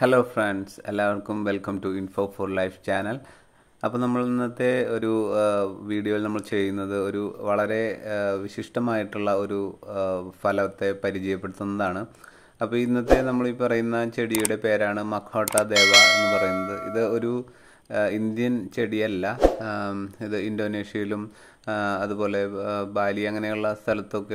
Hello friends, എല്ലാവർക്കും welcome to Info for Life channel. അപ്പോൾ നമ്മൾ ഇന്നത്തെ ഒരു വീഡിയോയിൽ നമ്മൾ ചെയ്യുന്നത് ഒരു വളരെ വിശിഷ്ടമായിട്ടുള്ള ഒരു ഫലത്തെ പരിചയപ്പെടുത്തുന്നതാണ്. അപ്പോൾ ഇന്നത്തെ നമ്മൾ ഈ പറയുന്ന ചെടിയുടെ പേരാണ് മഖോട്ട ദേവ എന്ന് പറയുന്നത്. ഇത് ഒരു ഇന്ത്യൻ ചെടിയല്ല. ഇത് ഇന്തോനേഷ്യയിലും അതുപോലെ ബാലി അങ്ങനെയുള്ള സ്ഥലത്തൊക്കെ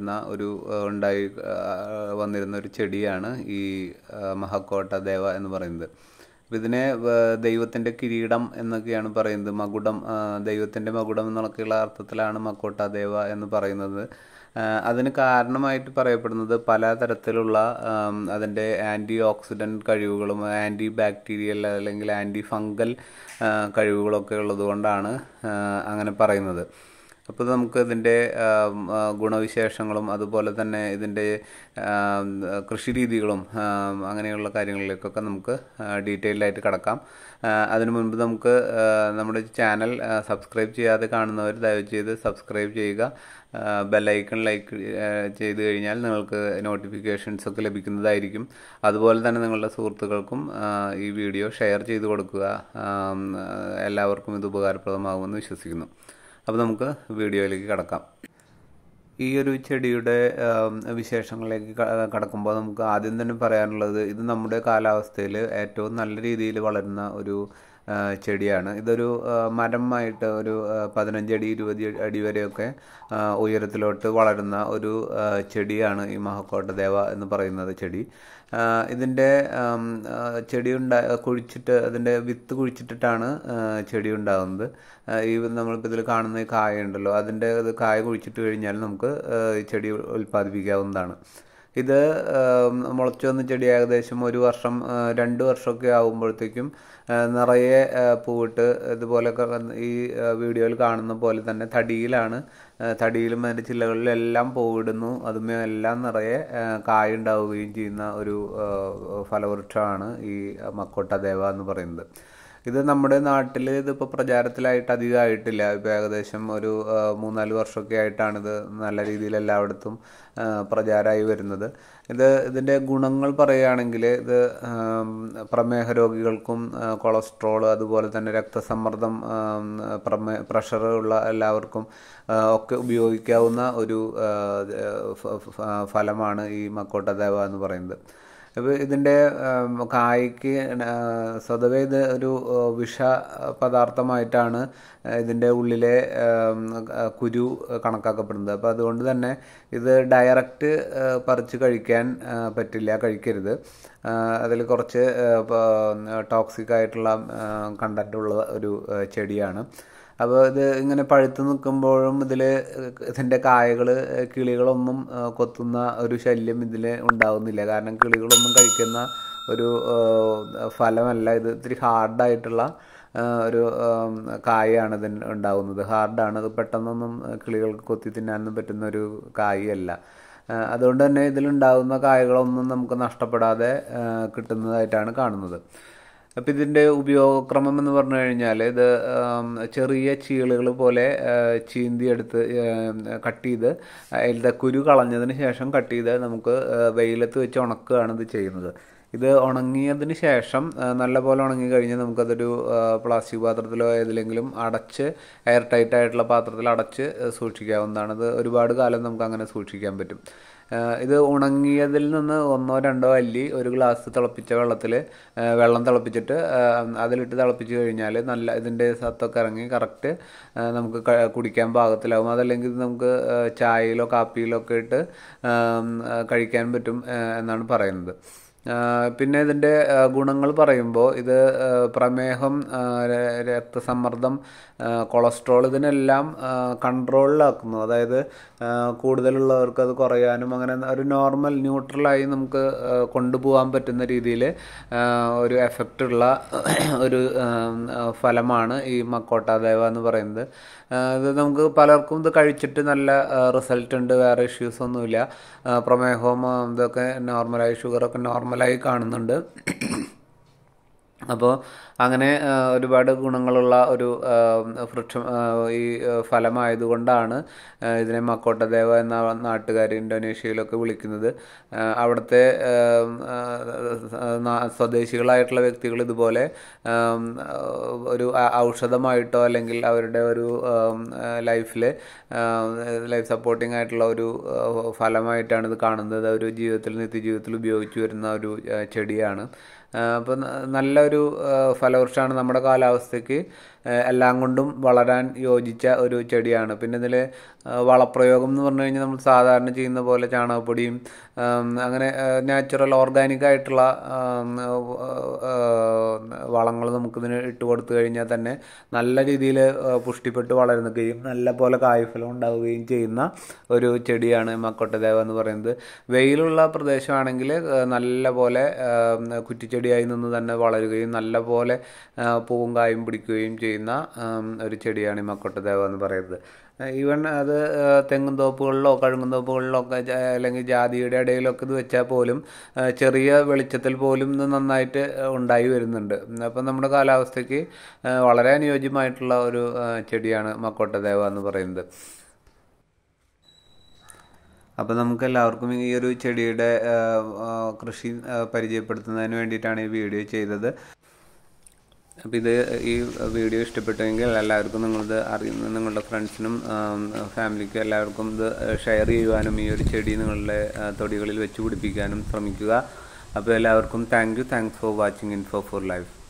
ഉണ്ടായി വന്നിരുന്ന ഒരു ചെടിയാണ് ഈ മഹക്കോട്ട ദേവ എന്ന് പറയുന്നത്. അപ്പോൾ ഇതിനെ ദൈവത്തിൻ്റെ കിരീടം എന്നൊക്കെയാണ് പറയുന്നത്. മകുടം, ദൈവത്തിൻ്റെ മകുടം എന്നൊക്കെയുള്ള അർത്ഥത്തിലാണ് മക്കോട്ട ദേവ എന്ന് പറയുന്നത്. അതിന് കാരണമായിട്ട് പറയപ്പെടുന്നത് പലതരത്തിലുള്ള അതിൻ്റെ ആൻറ്റി ഓക്സിഡൻറ്റ് കഴിവുകളും ആൻറ്റി ബാക്ടീരിയൽ അല്ലെങ്കിൽ ആൻറ്റി ഫംഗൽ കഴിവുകളൊക്കെ ഉള്ളതുകൊണ്ടാണ് അങ്ങനെ പറയുന്നത്. അപ്പോൾ നമുക്ക് ഇതിൻ്റെ ഗുണവിശേഷങ്ങളും അതുപോലെ തന്നെ ഇതിൻ്റെ കൃഷിരീതികളും അങ്ങനെയുള്ള കാര്യങ്ങളിലേക്കൊക്കെ നമുക്ക് ഡീറ്റെയിൽഡായിട്ട് കടക്കാം. അതിനു മുൻപ് നമുക്ക് നമ്മുടെ ചാനൽ സബ്സ്ക്രൈബ് ചെയ്യാതെ കാണുന്നവർ ദയവ് ചെയ്ത് സബ്സ്ക്രൈബ് ചെയ്യുക. ബെല്ലൈക്കൺ ലൈക്ക് ചെയ്ത് കഴിഞ്ഞാൽ നിങ്ങൾക്ക് നോട്ടിഫിക്കേഷൻസ് ഒക്കെ ലഭിക്കുന്നതായിരിക്കും. അതുപോലെ തന്നെ നിങ്ങളുടെ സുഹൃത്തുക്കൾക്കും ഈ വീഡിയോ ഷെയർ ചെയ്ത് കൊടുക്കുക. എല്ലാവർക്കും ഇത് ഉപകാരപ്രദമാകുമെന്ന് വിശ്വസിക്കുന്നു. അപ്പോൾ നമുക്ക് വീഡിയോയിലേക്ക് കടക്കാം. ഈ ഒരു ചെടിയുടെ വിശേഷങ്ങളിലേക്ക് കടക്കുമ്പോൾ നമുക്ക് ആദ്യം തന്നെ പറയാനുള്ളത്, ഇത് നമ്മുടെ കാലാവസ്ഥയിൽ ഏറ്റവും നല്ല രീതിയിൽ വളരുന്ന ഒരു ചെടിയാണ്. ഇതൊരു മരമായിട്ട് ഒരു 15 അടി 20 അടി വരെയൊക്കെ ഉയരത്തിലോട്ട് വളരുന്ന ഒരു ചെടിയാണ് ഈ മഹക്കോട്ട ദേവ എന്ന് പറയുന്നത് ചെടി. ഇതിൻ്റെ ചെടി കുഴിച്ചിട്ട് അതിൻ്റെ വിത്ത് കുഴിച്ചിട്ടിട്ടാണ് ചെടി ഉണ്ടാകുന്നത്. ഈ നമ്മളിപ്പോൾ ഇതിൽ കാണുന്ന ഈ കായ ഉണ്ടല്ലോ, അതിൻ്റെ കായ കുഴിച്ചിട്ട് കഴിഞ്ഞാൽ നമുക്ക് ചെടി ഉൽപ്പാദിപ്പിക്കാവുന്നതാണ്. ഇത് മുളച്ചു വന്ന ചെടി ഏകദേശം 1 വർഷം 2 വർഷമൊക്കെ ആകുമ്പോഴത്തേക്കും നിറയെ പൂവിട്ട് ഇതുപോലെയൊക്കെ ഈ വീഡിയോയിൽ കാണുന്ന പോലെ തന്നെ തടിയിലും അതിൻ്റെ ചില്ലകളിലെല്ലാം പൂവിടുന്നു. അതുമേ എല്ലാം നിറയെ കായ ഉണ്ടാവുകയും ചെയ്യുന്ന ഒരു ഫലവൃക്ഷമാണ് ഈ മക്കോട്ട ദേവ എന്ന് പറയുന്നത്. ഇത് നമ്മുടെ നാട്ടിൽ ഇതിപ്പോൾ പ്രചാരത്തിലായിട്ട് അധികമായിട്ടില്ല. ഇപ്പോൾ ഏകദേശം ഒരു 3-4 വർഷമൊക്കെ ആയിട്ടാണിത് നല്ല രീതിയിൽ എല്ലായിടത്തും പ്രചാരമായി വരുന്നത്. ഇതിൻ്റെ ഗുണങ്ങൾ പറയുകയാണെങ്കിൽ, ഇത് പ്രമേഹ രോഗികൾക്കും കൊളസ്ട്രോൾ അതുപോലെ തന്നെ രക്തസമ്മർദ്ദം, പ്രഷർ ഉള്ള എല്ലാവർക്കും ഒക്കെ ഉപയോഗിക്കാവുന്ന ഒരു ഫലമാണ് ഈ മക്കോട്ട ദേവ എന്ന് പറയുന്നത്. അപ്പോൾ ഇതിൻ്റെ കായ്ക്ക് സ്വതവേ ഇത് ഒരു വിഷ പദാർത്ഥമായിട്ടാണ് ഇതിൻ്റെ ഉള്ളിലെ കുരു കണക്കാക്കപ്പെടുന്നത്. അപ്പോൾ അതുകൊണ്ട് തന്നെ ഇത് ഡയറക്റ്റ് പറിച്ച് കഴിക്കാൻ കഴിക്കരുത്. അതിൽ കുറച്ച് ടോക്സിക് ആയിട്ടുള്ള കണ്ടൻ്റ് ഉള്ള ഒരു ചെടിയാണ്. അപ്പോൾ ഇത് ഇങ്ങനെ പഴുത്ത് നിൽക്കുമ്പോഴും ഇതിൻ്റെ കായകൾ കിളികളൊന്നും കൊത്തുന്ന ഒരു ശല്യം ഇതിൽ ഉണ്ടാകുന്നില്ല. കാരണം കിളികളൊന്നും കഴിക്കുന്ന ഒരു ഫലമല്ല ഇത്. ഇത്തിരി ഹാർഡായിട്ടുള്ള ഒരു കായാണ് ഇതിന് ഉണ്ടാകുന്നത്. ഹാർഡാണ്. അത് പെട്ടെന്നൊന്നും കിളികൾക്ക് കൊത്തി തിന്നാനൊന്നും പറ്റുന്ന ഒരു കായല്ല. അതുകൊണ്ട് തന്നെ ഇതിലുണ്ടാകുന്ന കായകളൊന്നും നമുക്ക് നഷ്ടപ്പെടാതെ കിട്ടുന്നതായിട്ടാണ് കാണുന്നത്. അപ്പം ഇതിൻ്റെ ഉപയോഗക്രമം എന്ന് പറഞ്ഞു കഴിഞ്ഞാൽ, ഇത് ചെറിയ ചീളുകൾ പോലെ ചീന്തിയെടുത്ത് കട്ട് ചെയ്ത് അതിൻ്റെ കുരു കളഞ്ഞതിന് ശേഷം കട്ട് ചെയ്ത് നമുക്ക് വെയിലത്ത് വെച്ച് ഉണക്കുകയാണ് ഇത് ചെയ്യുന്നത്. ഇത് ഉണങ്ങിയതിന് ശേഷം നല്ലപോലെ ഉണങ്ങി കഴിഞ്ഞ് നമുക്കതൊരു പ്ലാസ്റ്റിക് പാത്രത്തിലോ ഏതിലെങ്കിലും അടച്ച് എയർ ടൈറ്റ് ആയിട്ടുള്ള പാത്രത്തിൽ അടച്ച് സൂക്ഷിക്കാവുന്നതാണ്. ഇത് ഒരുപാട് കാലം നമുക്ക് അങ്ങനെ സൂക്ഷിക്കാൻ പറ്റും. ഇത് ഉണങ്ങിയതിൽ നിന്ന് 1-2 അല്ലി ഒരു ഗ്ലാസ് തിളപ്പിച്ച വെള്ളം തിളപ്പിച്ചിട്ട് അതിലിട്ട് തിളപ്പിച്ച് കഴിഞ്ഞാൽ ഇതിൻ്റെ സത്തൊക്കെ ഇറങ്ങി കറക്റ്റ് നമുക്ക് കുടിക്കാൻ പാകത്തിലാവും. അതല്ലെങ്കിൽ നമുക്ക് ചായയിലോ കാപ്പിയിലോ ഒക്കെ ഇട്ട് കഴിക്കാൻ പറ്റും എന്നാണ് പറയുന്നത്. പിന്നെ ഇതിൻ്റെ ഗുണങ്ങൾ പറയുമ്പോൾ, ഇത് പ്രമേഹം, രക്തസമ്മർദ്ദം, കൊളസ്ട്രോൾ ഇതിനെല്ലാം കൺട്രോളിലാക്കുന്നു. അതായത് കൂടുതലുള്ളവർക്ക് അത് കുറയാനും അങ്ങനെ ഒരു ന്യൂട്രലായി നമുക്ക് കൊണ്ടുപോകാൻ പറ്റുന്ന രീതിയിൽ ഒരു എഫക്റ്റുള്ള ഒരു ഫലമാണ് ഈ മക്കോട്ട ദേവ എന്ന് പറയുന്നത്. ഇത് നമുക്ക് പലർക്കും ഇത് കഴിച്ചിട്ട് നല്ല റിസൾട്ട് ഉണ്ട്. വേറെ ഇഷ്യൂസ് ഒന്നുമില്ല. പ്രമേഹവും ഇതൊക്കെ നോർമലായി, ഷുഗറൊക്കെ നോർമലായി കാണുന്നുണ്ട്. അപ്പോൾ അങ്ങനെ ഒരുപാട് ഗുണങ്ങളുള്ള ഒരു വൃക്ഷം, ഈ ഫലമായതുകൊണ്ടാണ് ഇതിനെ മക്കോട്ടദേവ എന്ന നാട്ടുകാർ ഇന്തോനേഷ്യയിലൊക്കെ വിളിക്കുന്നത്. അവിടുത്തെ സ്വദേശികളായിട്ടുള്ള വ്യക്തികൾ ഇതുപോലെ ഒരു ഔഷധമായിട്ടോ അല്ലെങ്കിൽ അവരുടെ ഒരു ലൈഫ് സപ്പോർട്ടിംഗ് ആയിട്ടുള്ള ഒരു ഫലമായിട്ടാണ് ഇത് കാണുന്നത്. ഒരു നിത്യജീവിതത്തിൽ ഉപയോഗിച്ചു വരുന്ന ഒരു ചെടിയാണ്. അപ്പോൾ നല്ലൊരു ഫലവൃക്ഷമാണ്. നമ്മുടെ കാലാവസ്ഥയ്ക്ക് എല്ലാം കൊണ്ടും വളരാൻ യോജിച്ച ഒരു ചെടിയാണ്. പിന്നെ ഇതിൽ വളപ്രയോഗം എന്ന് പറഞ്ഞു കഴിഞ്ഞാൽ നമ്മൾ സാധാരണ ചെയ്യുന്ന പോലെ ചാണകപ്പൊടിയും അങ്ങനെ നാച്ചുറൽ ഓർഗാനിക് ആയിട്ടുള്ള വളങ്ങൾ നമുക്കിതിന് ഇട്ട് കൊടുത്തു കഴിഞ്ഞാൽ തന്നെ നല്ല രീതിയിൽ പുഷ്ടിപ്പെട്ട് വളരുകയും നല്ല പോലെ കായ്ഫലം ഉണ്ടാവുകയും ചെയ്യുന്ന ഒരു ചെടിയാണ് മക്കോട്ടദേവ എന്ന് പറയുന്നത്. വെയിലുള്ള പ്രദേശമാണെങ്കിൽ നല്ല പോലെ കുറ്റിച്ചെടിയായി നിന്ന് തന്നെ വളരുകയും നല്ല പോലെ പൂവും കായും പിടിക്കുകയും ചെയ്യുന്ന ഒരു ചെടിയാണ് ഈ മക്കോട്ടദേവ എന്ന് പറയുന്നത്. ഈവൻ അത് തെങ്ങും തോപ്പുകളിലോ കഴുങ്ങും തോപ്പുകളിലോ ഒക്കെ അല്ലെങ്കിൽ ജാതിയുടെ ഇടയിലൊക്കെ ഇത് വെച്ചാൽ പോലും ചെറിയ വെളിച്ചത്തിൽ പോലും ഇത് നന്നായിട്ട് ഉണ്ടായി വരുന്നുണ്ട്. അപ്പം നമ്മുടെ കാലാവസ്ഥയ്ക്ക് വളരെ അനുയോജ്യമായിട്ടുള്ള ഒരു ചെടിയാണ് മക്കോട്ടദേവ എന്ന് പറയുന്നത്. അപ്പോൾ നമുക്ക് എല്ലാവർക്കും ഈ ഒരു ചെടിയുടെ കൃഷി പരിചയപ്പെടുത്തുന്നതിന് വേണ്ടിയിട്ടാണ് ഈ വീഡിയോ ചെയ്തത്. അപ്പോൾ ഈ വീഡിയോ ഇഷ്ടപ്പെട്ടെങ്കിൽ എല്ലാവർക്കും നിങ്ങളുടെ ഫ്രണ്ട്സിനും ഫാമിലിക്കും എല്ലാവർക്കും ഇത് ഷെയർ ചെയ്യുവാനും ഈ ഒരു ചെടി നിങ്ങളുടെ തൊടികളിൽ വെച്ച് പിടിപ്പിക്കാനും ശ്രമിക്കുക. അപ്പോൾ എല്ലാവർക്കും thanks for watching Info for life.